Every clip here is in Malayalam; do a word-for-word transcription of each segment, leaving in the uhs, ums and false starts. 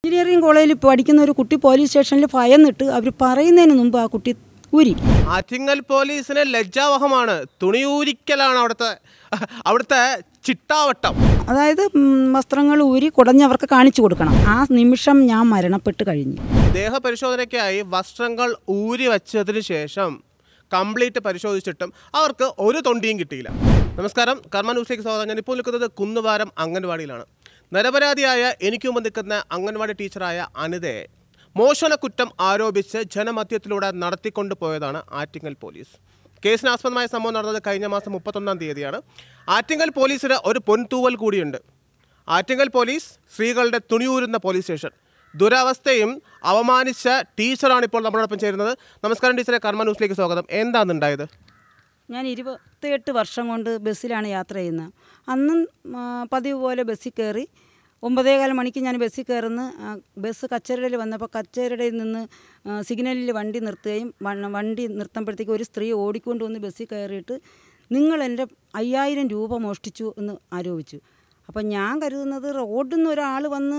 എഞ്ചിനീയറിംഗ് കോളേജിൽ പഠിക്കുന്ന ഒരു കുട്ടി പോലീസ് സ്റ്റേഷനിൽ ഭയന്നിട്ട് അവർ പറയുന്നതിന് മുമ്പ് ആ കുട്ടി ഊരി. ആറ്റിങ്ങൽ പോലീസിന് ലജ്ജാവഹമാണ്, തുണിയൂരിക്കലാണ് അവിടുത്തെ അവിടുത്തെ ചിട്ടാവട്ടം. അതായത് വസ്ത്രങ്ങൾ ഊരി കുടഞ്ഞവർക്ക് കാണിച്ചു കൊടുക്കണം. ആ നിമിഷം ഞാൻ മരണപ്പെട്ട് കഴിഞ്ഞു. ദേഹപരിശോധനയ്ക്കായി വസ്ത്രങ്ങൾ ഊരി വച്ചതിന് ശേഷം കംപ്ലീറ്റ് പരിശോധിച്ചിട്ടും അവർക്ക് ഒരു തൊണ്ടിയും കിട്ടിയില്ല. നമസ്കാരം, കർമ്മ ന്യൂസിലേക്ക് സ്വാഗതം. ഞാനിപ്പോൾ നിൽക്കുന്നത് കുന്നുവാരം അംഗൻവാടിയിലാണ്. നിരപരാധിയായ എനിക്ക് മുമ്പ് നിൽക്കുന്ന അംഗൻവാടി ടീച്ചറായ അനിതയെ മോഷണക്കുറ്റം ആരോപിച്ച് ജനമധ്യത്തിലൂടെ നടത്തിക്കൊണ്ടു പോയതാണ് ആറ്റിങ്ങൽ പോലീസ്. കേസിനാസ്പദമായ സംഭവം നടന്നത് കഴിഞ്ഞ മാസം മുപ്പത്തൊന്നാം തീയതിയാണ്. ആറ്റിങ്ങൽ പോലീസിന് ഒരു പൊൻതൂവൽ കൂടിയുണ്ട്. ആറ്റിങ്ങൽ പോലീസ് സ്ത്രീകളുടെ തുണിയൂരുന്ന പോലീസ് സ്റ്റേഷൻ. ദുരവസ്ഥയും അവമാനിച്ച ടീച്ചറാണ് ഇപ്പോൾ നമ്മളോടൊപ്പം ചേരുന്നത്. നമസ്കാരം ടീച്ചറെ, കർമ്മ ന്യൂസിലേക്ക് സ്വാഗതം. എന്താണ് ഉണ്ടായത്? ഞാൻ ഇരുപത്തിയെട്ട് വർഷം കൊണ്ട് ബസ്സിലാണ് യാത്ര ചെയ്യുന്നത്. അന്നും പതിവ് പോലെ ബസ്സിൽ കയറി ഒമ്പതേകാൽ മണിക്ക് ഞാൻ ബസ്സിൽ കയറുന്ന ബസ് കച്ചേരയിൽ വന്നപ്പോൾ കച്ചേരയിൽ നിന്ന് സിഗ്നലിൽ വണ്ടി നിർത്തുകയും വണ്ടി നിർത്തുമ്പോഴത്തേക്ക് ഒരു സ്ത്രീ ഓടിക്കൊണ്ട് വന്ന് ബസ്സിൽ കയറിയിട്ട് നിങ്ങൾ എൻ്റെ അയ്യായിരം രൂപ മോഷ്ടിച്ചു എന്ന് ആരോപിച്ചു. അപ്പം ഞാൻ കരുതുന്നത് റോഡിൽ നിന്ന് ഒരാൾ വന്ന്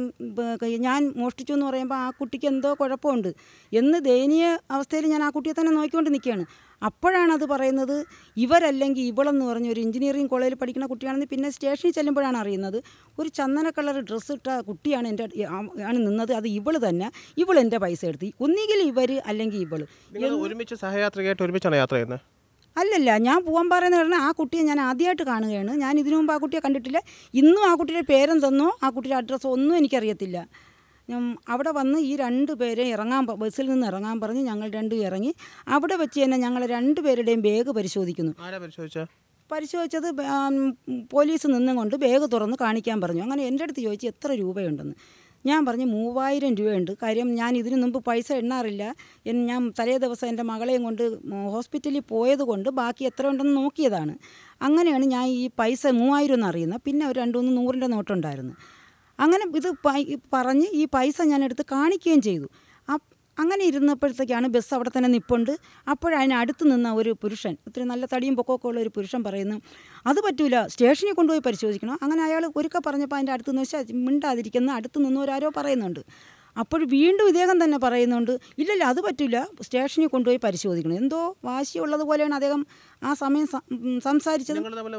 ഞാൻ മോഷ്ടിച്ചു എന്ന് പറയുമ്പോൾ ആ കുട്ടിക്ക് എന്തോ കുഴപ്പമുണ്ട് എന്ന് ദയനീയ അവസ്ഥയിൽ ഞാൻ ആ കുട്ടിയെ തന്നെ നോക്കിക്കൊണ്ട് നിൽക്കുകയാണ്. അപ്പോഴാണത് പറയുന്നത് ഇവരല്ലെങ്കിൽ ഇവളെന്ന് പറഞ്ഞ ഒരു എഞ്ചിനീയറിംഗ് കോളേജിൽ പഠിക്കുന്ന കുട്ടിയാണെന്ന് പിന്നെ സ്റ്റേഷനിൽ ചെല്ലുമ്പോഴാണ് അറിയുന്നത്. ഒരു ചന്ദന കളർ ഡ്രസ്സ് ഇട്ട കുട്ടിയാണ് എൻ്റെ ആണ് നിന്നത്. അത് ഇവള് തന്നെ, ഇവൾ എൻ്റെ പൈസ എടുത്ത്. ഒന്നുകിൽ ഇവർ അല്ലെങ്കിൽ ഇവള്. ഒരുമിച്ച് സഹയാത്രികയായിട്ട് ഒരുമിച്ചാണ് യാത്ര ചെയ്യുന്നത്? അല്ലല്ല, ഞാൻ പോകാൻ പറയുന്നത് കാരണം ആ കുട്ടിയെ ഞാൻ ആദ്യമായിട്ട് കാണുകയാണ്. ഞാൻ ഇതിനു മുമ്പ് ആ കുട്ടിയെ കണ്ടിട്ടില്ല. ഇന്നും ആ കുട്ടിയുടെ പേരെന്തെന്നോ ആ കുട്ടിയുടെ അഡ്രസ്സോ ഒന്നും എനിക്കറിയത്തില്ല. അവിടെ വന്ന് ഈ രണ്ട് പേരെ ഇറങ്ങാൻ ബസ്സിൽ നിന്ന് ഇറങ്ങാൻ പറഞ്ഞ് ഞങ്ങൾ രണ്ടും ഇറങ്ങി. അവിടെ വെച്ച് തന്നെ ഞങ്ങൾ രണ്ടുപേരുടെയും ബാഗ് പരിശോധിക്കുന്നു. പരിശോധിച്ചത് പോലീസ് നിന്നുകൊണ്ട് ബാഗ് തുറന്ന് കാണിക്കാൻ പറഞ്ഞു. അങ്ങനെ എൻ്റെ അടുത്ത് ചോദിച്ചു എത്ര രൂപയുണ്ടെന്ന്. ഞാൻ പറഞ്ഞു മൂവായിരം രൂപയുണ്ട്. കാര്യം ഞാൻ ഇതിനു മുമ്പ് പൈസ എണ്ണാറില്ല. ഞാൻ തലേ ദിവസം എൻ്റെ മകളെയും കൊണ്ട് ഹോസ്പിറ്റലിൽ പോയത് കൊണ്ട് ബാക്കി എത്ര ഉണ്ടെന്ന് നോക്കിയതാണ്. അങ്ങനെയാണ് ഞാൻ ഈ പൈസ മൂവായിരം എന്ന് അറിയുന്നത്. പിന്നെ ഒരു രണ്ട് മൂന്ന് നൂറിൻ്റെ നോട്ടുണ്ടായിരുന്നു. അങ്ങനെ ഇത് പറഞ്ഞ് ഈ പൈസ ഞാൻ എടുത്ത് കാണിക്കുകയും ചെയ്തു. അങ്ങനെ ഇരുന്നപ്പോഴത്തേക്കാണ് ബസ് അവിടെ തന്നെ നിൽപ്പുണ്ട്. അപ്പോഴതിന് അടുത്ത് നിന്ന ഒരു പുരുഷൻ, ഒത്തിരി നല്ല തടിയും പൊക്കമൊക്കെ ഉള്ള ഒരു പുരുഷൻ പറയുന്നു അത് പറ്റൂല, സ്റ്റേഷനിൽ കൊണ്ടുപോയി പരിശോധിക്കണം. അങ്ങനെ അയാൾ ഒരുക്ക പറഞ്ഞപ്പോൾ അതിൻ്റെ അടുത്ത് നിന്ന് വെച്ചാൽ മിണ്ടാതിരിക്കുന്ന അടുത്ത് നിന്നവരാരോ പറയുന്നുണ്ട്. അപ്പോൾ വീണ്ടും ഇദ്ദേഹം തന്നെ പറയുന്നുണ്ട് ഇല്ലല്ല അത് പറ്റില്ല, സ്റ്റേഷനിൽ കൊണ്ടുപോയി പരിശോധിക്കണം. എന്തോ വാശിയുള്ളതുപോലെയാണ് അദ്ദേഹം ആ സമയം സംസാരിച്ചത്.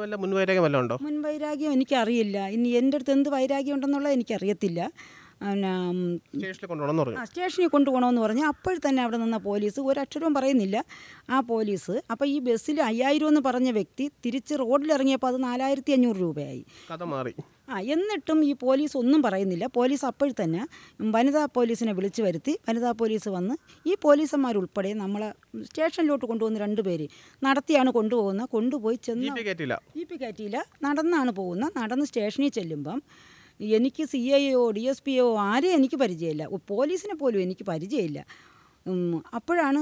മുൻവൈരാഗ്യം എനിക്കറിയില്ല. ഇനി എൻ്റെ അടുത്ത് എന്ത് വൈരാഗ്യം ഉണ്ടെന്നുള്ളത് എനിക്കറിയത്തില്ല. പിന്നെ സ്റ്റേഷനിൽ കൊണ്ടുപോകണമെന്ന് പറഞ്ഞ് അപ്പോൾ തന്നെ അവിടെ നിന്ന പോലീസ് ഒരക്ഷരവും പറയുന്നില്ല. ആ പോലീസ് അപ്പോൾ ഈ ബസ്സിൽ അയ്യായിരം എന്ന് പറഞ്ഞ വ്യക്തി തിരിച്ച് റോഡിലിറങ്ങിയപ്പോൾ അത് നാലായിരത്തി അഞ്ഞൂറ് രൂപയായി. ആ എന്നിട്ടും ഈ പോലീസ് ഒന്നും പറയുന്നില്ല. പോലീസ് അപ്പോൾ തന്നെ വനിതാ പോലീസിനെ വിളിച്ചു വരുത്തി. വനിതാ പോലീസ് വന്ന് ഈ പോലീസന്മാരുൾപ്പെടെ നമ്മളെ സ്റ്റേഷനിലോട്ട് കൊണ്ടുവന്ന് രണ്ടുപേര് നടത്തിയാണ് കൊണ്ടുപോകുന്നത്. കൊണ്ടുപോയി ചെന്ന് ജീപ്പ് കയറ്റിയില്ല, നടന്നാണ് പോകുന്നത്. നടന്ന് സ്റ്റേഷനിൽ ചെല്ലുമ്പം എനിക്ക് സി ഐയോ ഡി എസ് പിയോ ആരെയും എനിക്ക് പരിചയമില്ല, പോലീസിനെ പോലും എനിക്ക് പരിചയമില്ല. അപ്പോഴാണ്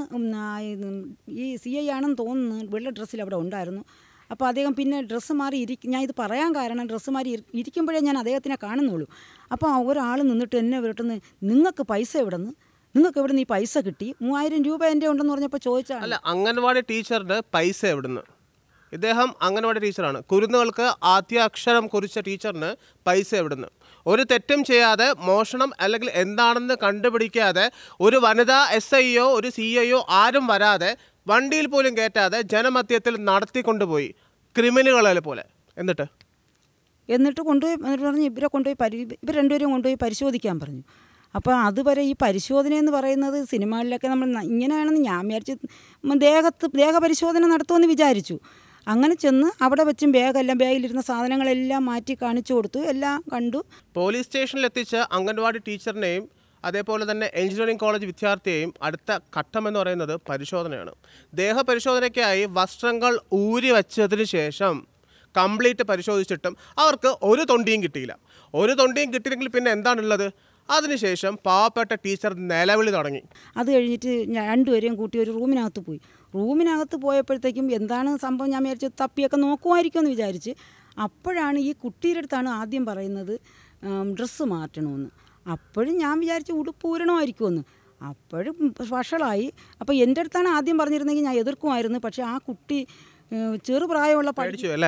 ഈ സി ഐ ആണെന്ന് തോന്നുന്നു, വെള്ള ഡ്രസ്സിൽ അവിടെ ഉണ്ടായിരുന്നു. അപ്പോൾ അദ്ദേഹം പിന്നെ ഡ്രസ്സ് മാറി ഇരിക്കും. ഞാൻ ഇത് പറയാൻ കാരണം ഡ്രസ്സ് മാറി ഇരിക്കുമ്പോഴേ ഞാൻ അദ്ദേഹത്തിനെ കാണുന്നുള്ളൂ. അപ്പോൾ ഒരാൾ നിന്നിട്ട് എന്നെ വിരട്ടുന്ന നിങ്ങൾക്ക് പൈസ എവിടെ നിന്ന് നിങ്ങൾക്ക് എവിടെ നിന്ന് ഈ പൈസ കിട്ടി? മൂവായിരം രൂപ എൻ്റെ ഉണ്ടെന്ന് പറഞ്ഞപ്പോൾ ചോദിച്ചാൽ അല്ല, അംഗൻവാടി ടീച്ചറുടെ പൈസ എവിടുന്ന്? ഇദ്ദേഹം അംഗൻവാടി ടീച്ചറാണ്. കുരുന്നുകൾക്ക് ആദ്യ അക്ഷരം കുറിച്ച ടീച്ചറിന് പൈസ എവിടുന്ന്? ഒരു തെറ്റും ചെയ്യാതെ മോഷണം അല്ലെങ്കിൽ എന്താണെന്ന് കണ്ടുപിടിക്കാതെ ഒരു വനിതാ എസ് ഐയോ ഒരു സി ഐയോ ആരും വരാതെ വണ്ടിയിൽ പോലും കയറ്റാതെ ജനമധ്യത്തിൽ നടത്തിക്കൊണ്ടുപോയി ക്രിമിനലുകളെ പോലെ. എന്നിട്ട് എന്നിട്ട് കൊണ്ടുപോയി എന്നിട്ട് പറഞ്ഞ് ഇവരെ കൊണ്ടുപോയി പരി ഇവർ രണ്ടുപേരും കൊണ്ടുപോയി പരിശോധിക്കാൻ പറഞ്ഞു. അപ്പോൾ അതുവരെ ഈ പരിശോധന എന്ന് പറയുന്നത് സിനിമകളിലൊക്കെ നമ്മൾ ഇങ്ങനെയാണെന്ന് ഞാൻ വിചാരിച്ച് ദേഹത്ത് ദേഹപരിശോധന നടത്തുമെന്ന് വിചാരിച്ചു. അങ്ങനെ ചെന്ന് അവിടെ വെച്ചും ബാഗെല്ലാം ബാഗിലിരുന്ന സാധനങ്ങളെല്ലാം മാറ്റി കാണിച്ചു കൊടുത്തു. എല്ലാം കണ്ടു. പോലീസ് സ്റ്റേഷനിലെത്തിച്ച് അംഗൻവാടി ടീച്ചറിനെയും അതേപോലെ തന്നെ എഞ്ചിനീയറിംഗ് കോളേജ് വിദ്യാർത്ഥിയെയും അടുത്ത ഘട്ടമെന്ന് പറയുന്നത് പരിശോധനയാണ്. ദേഹപരിശോധനയ്ക്കായി വസ്ത്രങ്ങൾ ഊരി വച്ചതിന് ശേഷം കംപ്ലീറ്റ് പരിശോധിച്ചിട്ടും അവർക്ക് ഒരു തൊണ്ടിയും കിട്ടിയില്ല. ഒരു തൊണ്ടിയും കിട്ടിയില്ലെങ്കിൽ പിന്നെ എന്താണുള്ളത്? അതിനുശേഷം പാവപ്പെട്ട ടീച്ചർ നിലവിളി തുടങ്ങി. അത് കഴിഞ്ഞിട്ട് ഞാൻ രണ്ടുപേരെയും കൂട്ടി ഒരു റൂമിനകത്ത് പോയി. റൂമിനകത്ത് പോയപ്പോഴത്തേക്കും എന്താണ് സംഭവം ഞാൻ വിചാരിച്ചു തപ്പിയൊക്കെ നോക്കുമായിരിക്കുമെന്ന് വിചാരിച്ച്. അപ്പോഴാണ് ഈ കുട്ടിയുടെ അടുത്താണ് ആദ്യം പറയുന്നത് ഡ്രസ്സ് മാറ്റണമെന്ന്. അപ്പോഴും ഞാൻ വിചാരിച്ചു ഉടുപ്പ് ഊരണമായിരിക്കുമെന്ന്. അപ്പോഴും വഷളായി. അപ്പോൾ എൻ്റെ അടുത്താണ് ആദ്യം പറഞ്ഞിരുന്നെങ്കിൽ ഞാൻ എതിർക്കുമായിരുന്നു. പക്ഷേ ആ കുട്ടി ചെറുപ്രായമുള്ള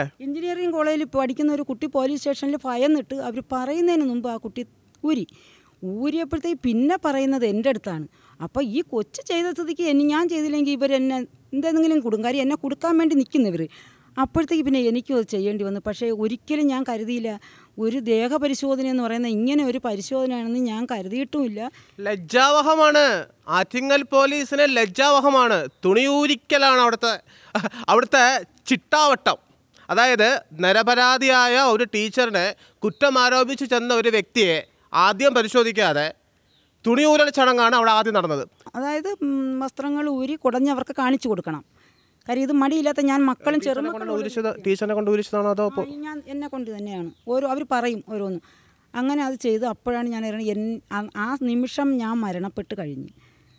എഞ്ചിനീയറിംഗ് കോളേജിൽ പഠിക്കുന്ന ഒരു കുട്ടി പോലീസ് സ്റ്റേഷനിൽ ഭയന്നിട്ട് അവർ പറയുന്നതിന് മുമ്പ് ആ കുട്ടി ഊരി ഊരിയപ്പോഴത്തേക്ക് പിന്നെ പറയുന്നത് എൻ്റെ അടുത്താണ്. അപ്പോൾ ഈ കൊച്ചു ചെയ്ത സ്ഥിതിക്ക് എന്നെ ഞാൻ ചെയ്തില്ലെങ്കിൽ ഇവരെന്നെ എന്തെങ്കിലും കൊടുക്കും. കാര്യം എന്നെ കൊടുക്കാൻ വേണ്ടി നിൽക്കുന്നവർ. അപ്പോഴത്തേക്ക് പിന്നെ എനിക്കും അത് ചെയ്യേണ്ടി വന്നു. പക്ഷേ ഒരിക്കലും ഞാൻ കരുതിയില്ല ഒരു ദേഹപരിശോധന എന്ന് പറയുന്നത് ഇങ്ങനെ ഒരു പരിശോധനയാണെന്ന് ഞാൻ കരുതിയിട്ടുമില്ല. ലജ്ജാവഹമാണ്. ആറ്റിങ്ങൽ പോലീസിന് ലജ്ജാവഹമാണ്. തുണിയൂരിക്കലാണ് അവിടുത്തെ അവിടുത്തെ ചിട്ടാവട്ടം. അതായത് നിരപരാധിയായ ഒരു ടീച്ചറിനെ കുറ്റം ആരോപിച്ച് ചെന്ന ഒരു വ്യക്തിയെ ആദ്യം പരിശോധിക്കാതെ തുണിയൂരൽ ചടങ്ങാണ് അവിടെ ആദ്യം നടന്നത്. അതായത് വസ്ത്രങ്ങൾ ഊരി കുടഞ്ഞവർക്ക് കാണിച്ചു കൊടുക്കണം. കാര്യം ഇത് മടിയില്ലാത്ത ഞാൻ മക്കളും ചെറുമക്കളും ടീച്ചറിനെ കൊണ്ട് ഊരിച്ചതാണോ അതോ ഞാൻ എന്നെ കൊണ്ട് തന്നെയാണ്. ഓരോ അവർ പറയും ഓരോന്ന്. അങ്ങനെ അത് ചെയ്ത് അപ്പോഴാണ് ഞാൻ എൻ ആ നിമിഷം ഞാൻ മരണപ്പെട്ട് കഴിഞ്ഞു.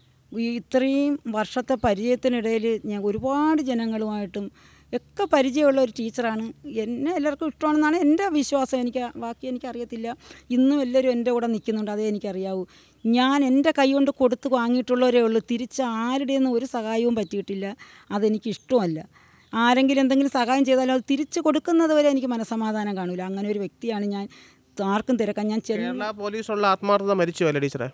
ഇത്രയും വർഷത്തെ പരിചയത്തിനിടയിൽ ഞാൻ ഒരുപാട് ജനങ്ങളുമായിട്ടും ഒക്കെ പരിചയമുള്ള ഒരു ടീച്ചറാണ്. എന്നെ എല്ലാവർക്കും ഇഷ്ടമാണെന്നാണ് എൻ്റെ വിശ്വാസം. എനിക്ക് ബാക്കി എനിക്കറിയത്തില്ല. ഇന്നും എല്ലാവരും എൻ്റെ കൂടെ നിൽക്കുന്നുണ്ട്, അതേ എനിക്കറിയാവൂ. ഞാൻ എൻ്റെ കൈ കൊണ്ട് കൊടുത്ത് വാങ്ങിയിട്ടുള്ളവരേ ഉള്ളൂ. തിരിച്ച് ആരുടെയൊന്നും ഒരു സഹായവും പറ്റിയിട്ടില്ല. അതെനിക്കിഷ്ടമല്ല. ആരെങ്കിലും എന്തെങ്കിലും സഹായം ചെയ്താലും അത് തിരിച്ച് കൊടുക്കുന്നത് വരെ എനിക്ക് മനസ്സമാധാനം കാണില്ല. അങ്ങനെ ഒരു വ്യക്തിയാണ് ഞാൻ. ആർക്കും തിരക്കാൻ ഞാൻ കേരള പോലീസുള്ള ആത്മാർത്ഥത മരിച്ചു അല്ലേ ടീച്ചറെ?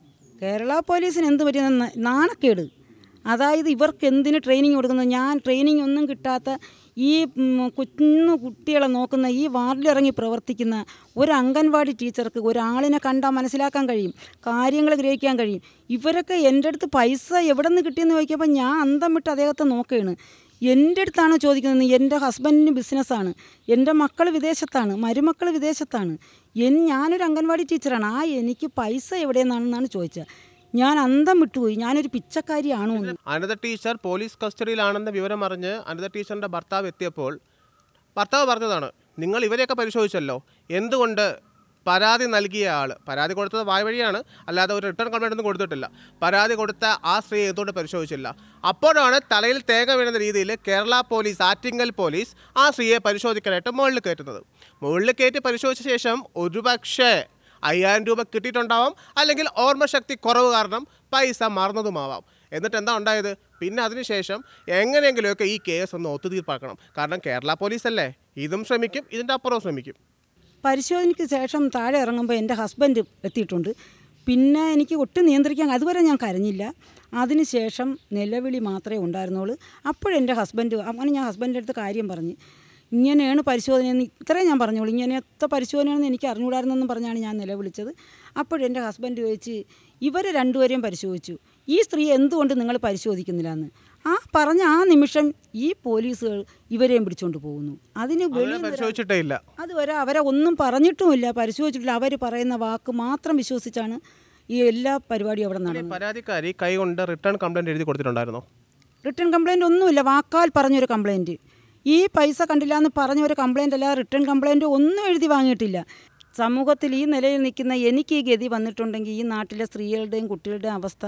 കേരള പോലീസിന് എന്ത് പറ്റിയെന്ന് നാണക്കേട്. അതായത് ഇവർക്ക് എന്തിന് ട്രെയിനിങ് കൊടുക്കുന്നത്? ഞാൻ ട്രെയിനിങ് ഒന്നും കിട്ടാത്ത ഈ കുഞ്ഞു കുട്ടികളെ നോക്കുന്ന ഈ വാർഡിലിറങ്ങി പ്രവർത്തിക്കുന്ന ഒരു അംഗൻവാടി ടീച്ചർക്ക് ഒരാളിനെ കണ്ടാൽ മനസ്സിലാക്കാൻ കഴിയും, കാര്യങ്ങൾ ഗ്രഹിക്കാൻ കഴിയും. ഇവരൊക്കെ എൻ്റെ അടുത്ത് പൈസ എവിടെ നിന്ന് കിട്ടിയെന്ന് ചോദിക്കുമ്പോൾ ഞാൻ അന്തം വിട്ട് അദ്ദേഹത്തെ നോക്കുകയാണ്. എൻ്റെ അടുത്താണ് ചോദിക്കുന്നത്. എൻ്റെ ഹസ്ബൻഡിന് ബിസിനസ്സാണ്, എൻ്റെ മക്കൾ വിദേശത്താണ്, മരുമക്കൾ വിദേശത്താണ്, എൻ ഞാനൊരു അംഗൻവാടി ടീച്ചറാണ്. ആ എനിക്ക് പൈസ എവിടെയെന്നാണെന്നാണ് ചോദിച്ചത്. ഞാൻ അന്തം വിട്ടുപോയി. ഞാനൊരു പിച്ചക്കാരിയാണോ? അനിത ടീച്ചർ പോലീസ് കസ്റ്റഡിയിലാണെന്ന വിവരം അറിഞ്ഞ് അനിത ടീച്ചറിൻ്റെ ഭർത്താവ് എത്തിയപ്പോൾ ഭർത്താവ് പറഞ്ഞതാണ്, നിങ്ങൾ ഇവരെയൊക്കെ പരിശോധിച്ചല്ലോ, എന്തുകൊണ്ട് പരാതി നൽകിയ ആൾ, പരാതി കൊടുത്തത് വായ വഴിയാണ്, അല്ലാതെ ഒരു റിട്ടേൺ കംപ്ലൈൻ്റ് ഒന്നും കൊടുത്തിട്ടില്ല, പരാതി കൊടുത്ത ആ സ്ത്രീ എന്തുകൊണ്ട് പരിശോധിച്ചില്ല? അപ്പോഴാണ് തലയിൽ തേങ്ങ വീഴുന്ന രീതിയിൽ കേരള പോലീസ്, ആറ്റിങ്ങൽ പോലീസ് ആ സ്ത്രീയെ പരിശോധിക്കാനായിട്ട് മുകളിൽ കയറ്റുന്നത്. മുകളിൽ കയറ്റി പരിശോധിച്ച ശേഷം ഒരുപക്ഷേ അയ്യായിരം രൂപ കിട്ടിയിട്ടുണ്ടാവാം, അല്ലെങ്കിൽ ഓർമ്മശക്തി കുറവ് കാരണം പൈസ മറന്നതുമാവാം. എന്നിട്ട് എന്താ ഉണ്ടായത്? പിന്നെ അതിനുശേഷം എങ്ങനെയെങ്കിലുമൊക്കെ ഈ കേസ് ഒന്ന് ഒത്തുതീർപ്പാക്കണം. കാരണം കേരള പോലീസല്ലേ, ഇതും ശ്രമിക്കും, ഇതിൻ്റെ അപ്പുറവും ശ്രമിക്കും. പരിശോധനയ്ക്ക് ശേഷം താഴെ ഇറങ്ങുമ്പോൾ എൻ്റെ ഹസ്ബൻഡ് എത്തിയിട്ടുണ്ട്. പിന്നെ എനിക്ക് ഒട്ടും നിയന്ത്രിക്കാൻ, അതുവരെ ഞാൻ കരഞ്ഞില്ല. അതിനുശേഷം നിലവിളി മാത്രമേ ഉണ്ടായിരുന്നുള്ളൂ. അപ്പോഴെൻ്റെ ഹസ്ബൻഡ്, അങ്ങനെ ഞാൻ ഹസ്ബൻഡിൻ്റെ അടുത്ത് കാര്യം പറഞ്ഞ്, ഇങ്ങനെയാണ് പരിശോധനയെന്ന് ഇത്രയും ഞാൻ പറഞ്ഞോളൂ, ഇങ്ങനത്തെ പരിശോധനയാണെന്ന് എനിക്ക് അറിഞ്ഞുകൂടായിരുന്നെന്നും പറഞ്ഞാണ് ഞാൻ നിലവിളിച്ചത്. അപ്പോഴെൻ്റെ ഹസ്ബൻഡ് ചോദിച്ച്, ഇവരെ രണ്ടുപേരെയും പരിശോധിച്ചു, ഈ സ്ത്രീ എന്തുകൊണ്ട് നിങ്ങൾ പരിശോധിക്കുന്നില്ല എന്ന്. ആ പറഞ്ഞ ആ നിമിഷം ഈ പോലീസുകൾ ഇവരെയും പിടിച്ചുകൊണ്ട് പോകുന്നു. അതിന് പരിശോധിച്ചിട്ടേ ഇല്ല, അതുവരെ അവരെ ഒന്നും പറഞ്ഞിട്ടുമില്ല, പരിശോധിച്ചിട്ടില്ല. അവർ പറയുന്ന വാക്ക് മാത്രം വിശ്വസിച്ചാണ് ഈ എല്ലാ പരിപാടിയും അവിടെ നടന്നത്. പരാതിക്കാരി കൈ കൊണ്ട് റിട്ടേൺ കംപ്ലൈൻറ്റ് എഴുതി കൊടുത്തിട്ടുണ്ടായിരുന്നോ? റിട്ടേൺ കംപ്ലൈൻറ്റ് ഒന്നുമില്ല, വാക്കാൽ പറഞ്ഞൊരു കംപ്ലൈൻറ്റ്. ഈ പൈസ കണ്ടില്ല എന്ന് പറഞ്ഞ ഒരു കംപ്ലൈൻ്റ് അല്ല, റിട്ടേൺ കംപ്ലൈൻറ്റ് ഒന്നും എഴുതി വാങ്ങിയിട്ടില്ല. സമൂഹത്തിൽ ഈ നിലയിൽ നിൽക്കുന്ന എനിക്ക് ഈ ഗതി വന്നിട്ടുണ്ടെങ്കിൽ ഈ നാട്ടിലെ സ്ത്രീകളുടെയും കുട്ടികളുടെയും അവസ്ഥ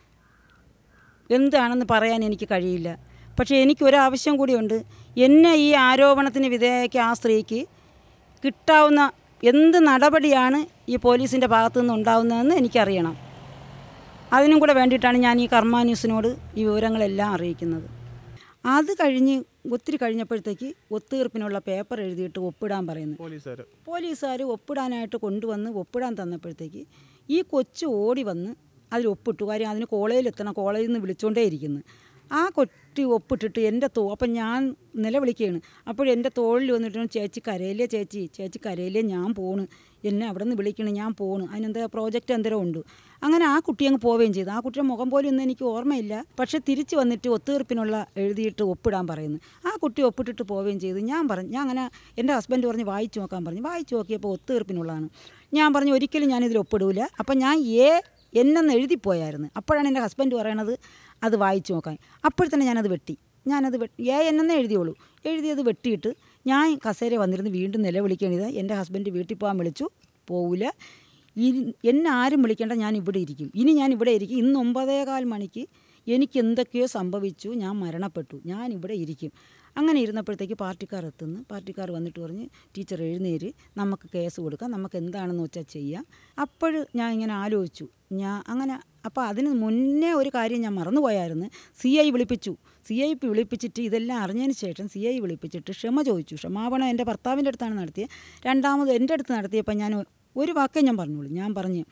എന്താണെന്ന് പറയാൻ എനിക്ക് കഴിയില്ല. പക്ഷേ എനിക്കൊരാവശ്യം കൂടിയുണ്ട്. എന്നെ ഈ ആരോപണത്തിന് വിധേയയ്ക്ക് ആ സ്ത്രീക്ക് കിട്ടാവുന്ന എന്ത് നടപടിയാണ് ഈ പോലീസിൻ്റെ ഭാഗത്തു നിന്ന് ഉണ്ടാവുന്നതെന്ന് എനിക്കറിയണം. അതിനും കൂടെ വേണ്ടിയിട്ടാണ് ഞാൻ ഈ കർമ്മ ന്യൂസിനോട് ഈ വിവരങ്ങളെല്ലാം അറിയിക്കുന്നത്. അത് കഴിഞ്ഞ് ഒത്തിരി കഴിഞ്ഞപ്പോഴത്തേക്ക് ഒത്തുതീർപ്പിനുള്ള പേപ്പർ എഴുതിയിട്ട് ഒപ്പിടാൻ പറയുന്നു പോലീസുകാർ. പോലീസുകാർ ഒപ്പിടാനായിട്ട് കൊണ്ടുവന്ന് ഒപ്പിടാൻ തന്നപ്പോഴത്തേക്ക് ഈ കൊച്ചു ഓടി വന്ന് അതിൽ ഒപ്പിട്ടു. കാര്യം അതിന് കോളേജിലെത്തണം, കോളേജിൽ നിന്ന് വിളിച്ചുകൊണ്ടേ ഇരിക്കുന്നു. ആ കൊട്ടി ഒപ്പിട്ടിട്ട് എൻ്റെ തോ അപ്പം ഞാൻ നിലവിളിക്കുകയാണ്. അപ്പോഴെൻ്റെ തോളിൽ വന്നിട്ട്, ചേച്ചി കരയിലേ, ചേച്ചി ചേച്ചി കരയിലേ, ഞാൻ പോണ്, എന്നെ അവിടെ നിന്ന് വിളിക്കണം, ഞാൻ പോണ്, അതിനെന്താ പ്രോജക്റ്റ് എന്തേലും ഉണ്ട്. അങ്ങനെ ആ കുട്ടി അങ്ങ് പോവുകയും ചെയ്തു. ആ കുട്ടിയുടെ മുഖം പോലും ഒന്നും എനിക്ക് ഓർമ്മയില്ല. പക്ഷേ തിരിച്ച് വന്നിട്ട് ഒത്തുതീർപ്പിനുള്ള എഴുതിയിട്ട് ഒപ്പിടാൻ പറയുന്നു. ആ കുട്ടി ഒപ്പിട്ടിട്ട് പോവുകയും ചെയ്തു. ഞാൻ പറഞ്ഞു, ഞാൻ അങ്ങനെ എൻ്റെ ഹസ്ബൻഡ് പറഞ്ഞ് വായിച്ചു നോക്കാൻ പറഞ്ഞു. വായിച്ചു നോക്കിയപ്പോൾ ഒത്തുതീർപ്പിനുള്ളതാണ്. ഞാൻ പറഞ്ഞു, ഒരിക്കലും ഞാനിതിൽ ഒപ്പിടൂല. അപ്പം ഞാൻ ഏ എന്നെന്ന് എഴുതിപ്പോയായിരുന്നു. അപ്പോഴാണ് എൻ്റെ ഹസ്ബൻഡ് പറയണത് അത് വായിച്ചു നോക്കാൻ. അപ്പോഴത്തന്നെ ഞാനത് വെട്ടി. ഞാനത് ഏ എന്നെന്നേ എഴുതിയോളൂ. എഴുതിയത് വെട്ടിയിട്ട് ഞാൻ കസേര വന്നിരുന്ന് വീണ്ടും നിലവിളിക്കേണ്ടത്. എൻ്റെ ഹസ്ബൻഡ് വീട്ടിൽ പോകാൻ വിളിച്ചു, പോവില്ല, ഈ എന്നെ ആരും വിളിക്കേണ്ട, ഞാൻ ഇവിടെ ഇരിക്കും, ഇനി ഞാൻ ഇവിടെ ഇരിക്കും. ഇന്ന് ഒമ്പതേകാൽ മണിക്ക് എനിക്ക് എന്തൊക്കെയോ സംഭവിച്ചു, ഞാൻ മരണപ്പെട്ടു, ഞാൻ ഇവിടെ ഇരിക്കും. അങ്ങനെ ഇരുന്നപ്പോഴത്തേക്ക് പാർട്ടിക്കാർ എത്തുന്നു. പാർട്ടിക്കാർ വന്നിട്ട് പറഞ്ഞ്, ടീച്ചർ എഴുന്നേര്, നമുക്ക് കേസ് കൊടുക്കാം, നമുക്ക് എന്താണെന്ന് വെച്ചാൽ ചെയ്യാം. അപ്പോൾ ഞാൻ ഇങ്ങനെ ആലോചിച്ചു. ഞാൻ അങ്ങനെ അപ്പോൾ അതിന് മുന്നേ ഒരു കാര്യം ഞാൻ മറന്നുപോയായിരുന്നു. സി ഐ വിളിപ്പിച്ചു. സി ഐ പി വിളിപ്പിച്ചിട്ട് ഇതെല്ലാം അറിഞ്ഞതിന് ശേഷം സി ഐ വിളിപ്പിച്ചിട്ട് ക്ഷമ ചോദിച്ചു. ക്ഷമാപണം എൻ്റെ ഭർത്താവിൻ്റെ അടുത്താണ് നടത്തിയത്. രണ്ടാമത് എൻ്റെ അടുത്ത് നടത്തിയപ്പോൾ ഞാൻ ഒരു വാക്കേ ഞാൻ പറഞ്ഞോളൂ. ഞാൻ പറഞ്ഞ്,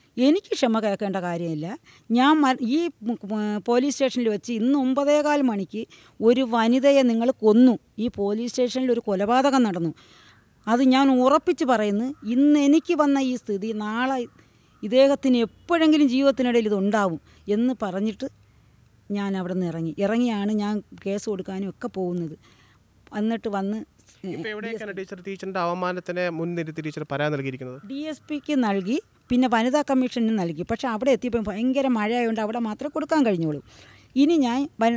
എനിക്ക് ക്ഷമ കേൾക്കേണ്ട കാര്യമില്ല. ഞാൻ ഈ പോലീസ് സ്റ്റേഷനിൽ വെച്ച് ഇന്ന് ഒമ്പതേകാൽ മണിക്ക് ഒരു വനിതയെ നിങ്ങൾ കൊന്നു. ഈ പോലീസ് സ്റ്റേഷനിൽ ഒരു കൊലപാതകം നടന്നു. അത് ഞാൻ ഉറപ്പിച്ച് പറയുന്നു. ഇന്ന് എനിക്ക് വന്ന ഈ സ്ഥിതി നാളെ ഇദ്ദേഹത്തിന് എപ്പോഴെങ്കിലും ജീവിതത്തിനിടയിൽ ഇതുണ്ടാവും എന്ന് പറഞ്ഞിട്ട് ഞാൻ അവിടെ നിന്ന് ഇറങ്ങി ഇറങ്ങിയാണ് ഞാൻ കേസ് കൊടുക്കാനും ഒക്കെ പോകുന്നത്. എന്നിട്ട് വന്ന് ടീച്ചറിന്റെ അവമാനത്തിന് മുൻനിർത്തി ടീച്ചർ പരാതി നൽകിയിരിക്കുന്നത് ഡി എസ് പിക്ക് നൽകി, പിന്നെ വനിതാ കമ്മീഷന് നൽകി. പക്ഷെ അവിടെ എത്തിയപ്പോൾ ഭയങ്കര മഴയായതുകൊണ്ട് അവിടെ മാത്രമേ കൊടുക്കാൻ കഴിഞ്ഞുള്ളൂ. ഇനി ഞാൻ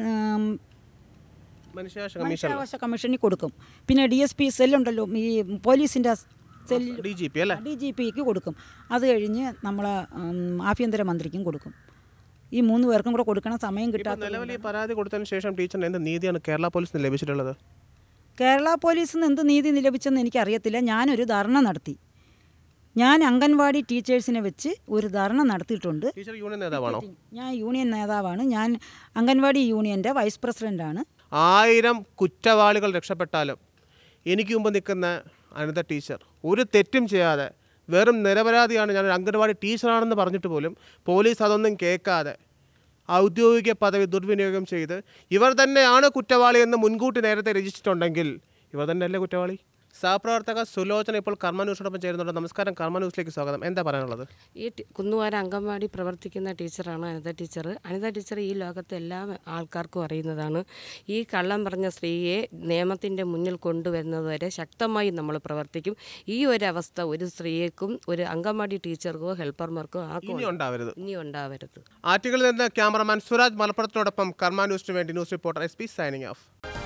മനുഷ്യാവകാശ കമ്മീഷനിൽ കൊടുക്കും. പിന്നെ ഡി എസ് പി സെല്ലുണ്ടല്ലോ, ഈ പോലീസിൻ്റെ സെല്ലിൽ ഡി ജി പി അല്ലേ, ഡി ജി പിക്ക് കൊടുക്കും. അത് കഴിഞ്ഞ് നമ്മളെ ആഭ്യന്തരമന്ത്രിക്കും കൊടുക്കും. ഈ മൂന്ന് പേർക്കും കൂടെ കൊടുക്കണം. സമയം കിട്ടാത്ത നിലവിൽ ഈ പരാതി കൊടുത്തതിന് ശേഷം ടീച്ചറിന് എന്ത് നീതിയാണ് കേരള പോലീസിന് ലഭിച്ചിട്ടുള്ളത്? കേരള പോലീസിൽ നിന്ന് എന്ത് നീതി ലഭിച്ചെന്ന് എനിക്കറിയത്തില്ല. ഞാനൊരു ധർണ നടത്തി. ഞാൻ അംഗൻവാടി ടീച്ചേഴ്സിനെ വെച്ച് ഒരു ധർണ നടത്തിയിട്ടുണ്ട്. ടീച്ചർ യൂണിയൻ നേതാവാണോ? ഞാൻ യൂണിയൻ നേതാവാണ്. ഞാൻ അംഗൻവാടി യൂണിയൻ്റെ വൈസ് പ്രസിഡൻ്റാണ്. ആയിരം കുറ്റവാളികൾ രക്ഷപ്പെട്ടാലും എനിക്ക് മുമ്പ് നിൽക്കുന്ന അനിത ടീച്ചർ ഒരു തെറ്റും ചെയ്യാതെ വെറും നിരപരാധിയാണ്, ഞാനൊരു അംഗൻവാടി ടീച്ചറാണെന്ന് പറഞ്ഞിട്ട് പോലും പോലീസ് അതൊന്നും കേൾക്കാതെ ഔദ്യോഗിക പദവി ദുർവിനിയോഗം ചെയ്ത് ഇവർ തന്നെയാണ് കുറ്റവാളി എന്ന് മുൻകൂട്ടി നേരത്തെ രചിച്ചിട്ടുണ്ടെങ്കിൽ ഇവർ തന്നെയല്ലേ കുറ്റവാളി? സഹപ്രവർത്തക സുലോചന ഇപ്പോൾ കർമ്മ ന്യൂസിനോടൊപ്പം ചേരുന്നുണ്ട്. നമസ്കാരം, കർമ്മ ന്യൂസിലേക്ക് സ്വാഗതം. എന്താ പറയാനുള്ളത്? ഈ കുന്നുവാര അംഗൻവാടി പ്രവർത്തിക്കുന്ന ടീച്ചറാണ് അനിത ടീച്ചർ. അനിത ടീച്ചർ ഈ ലോകത്തെ എല്ലാ ആൾക്കാർക്കും അറിയുന്നതാണ്. ഈ കള്ളം പറഞ്ഞ സ്ത്രീയെ നിയമത്തിൻ്റെ മുന്നിൽ കൊണ്ടുവരുന്നതുവരെ ശക്തമായി നമ്മൾ പ്രവർത്തിക്കും. ഈ ഒരു അവസ്ഥ ഒരു സ്ത്രീക്കും ഒരു അംഗൻവാടി ടീച്ചർക്കോ ഹെൽപ്പർമാർക്കോ ആർക്കും ഇനി ഉണ്ടാവരുത് ഇനി ഉണ്ടാവരുത്. ആറ്റിങ്ങളിൽ നിന്ന് ക്യാമറമാൻ സുരാജ് മലപ്പുറത്തിനോടൊപ്പം കർമ്മ ന്യൂസിന് വേണ്ടി news reporter S P signing of.